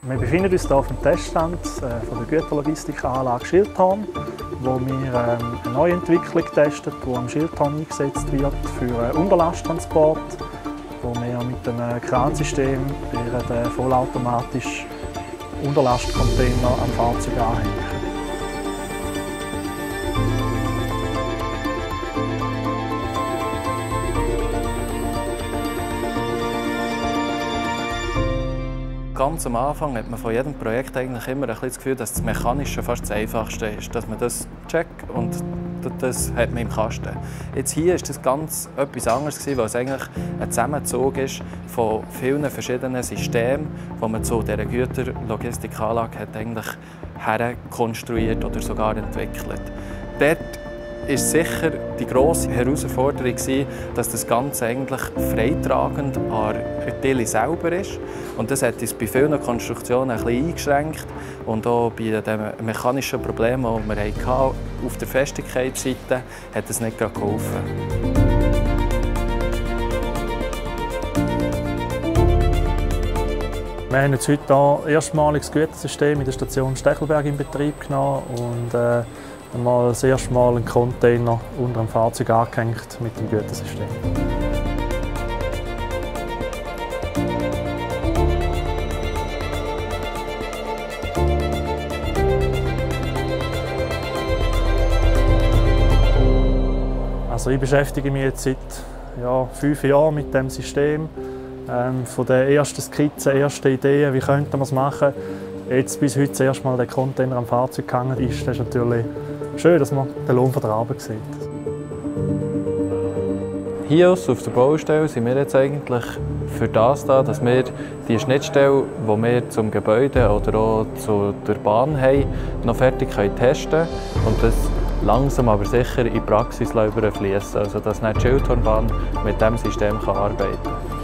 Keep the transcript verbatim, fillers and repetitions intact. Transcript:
Wir befinden uns hier auf dem Teststand äh, von der Güterlogistikanlage Schildhorn, wo wir ähm, eine neue Entwicklung testen, die am Schildhorn eingesetzt wird für einen Unterlasttransport, wo wir mit einem Kransystem einen vollautomatischen Unterlastcontainer am Fahrzeug anhängen. Ganz am Anfang hat man von jedem Projekt eigentlich immer ein bisschen das Gefühl, dass das Mechanische fast das Einfachste ist, dass man das checkt und das hat man im Kasten. Jetzt hier ist das ganz etwas anderes gewesen, weil es eigentlich ein Zusammenzug ist von vielen verschiedenen Systemen, die man zu dieser Güterlogistikanlage hat eigentlich herkonstruiert oder sogar entwickelt. Dort ist sicher die grosse Herausforderung, dass das Ganze eigentlich freitragend an der Tille selber ist. Und das hat uns bei vielen Konstruktionen ein bisschen eingeschränkt. Und auch bei den mechanischen Problemen, die wir hatten, auf der Festigkeitsseite, hat es nicht gerade geholfen. Wir haben jetzt heute hier erstmalig das Gütersystem in der Station Stechelberg in Betrieb genommen und äh, einmal das erste Mal einen Container unter dem Fahrzeug angehängt mit dem Gütersystem. Also ich beschäftige mich jetzt seit ja, fünf Jahren mit dem System. Ähm, von den ersten Skizzen, ersten Ideen, wie könnte man es machen, jetzt bis heute zuerst mal der Container am Fahrzeug gehangen ist, das ist natürlich schön, dass man den Lohn von der Arbeit sieht. Hier auf der Baustelle sind wir jetzt eigentlich für das da, dass wir die Schnittstelle, die wir zum Gebäude oder auch zu der Bahn haben, noch fertig testen können und das langsam aber sicher in die Praxis überfließen, also dass die Schildhornbahn mit diesem System arbeiten kann.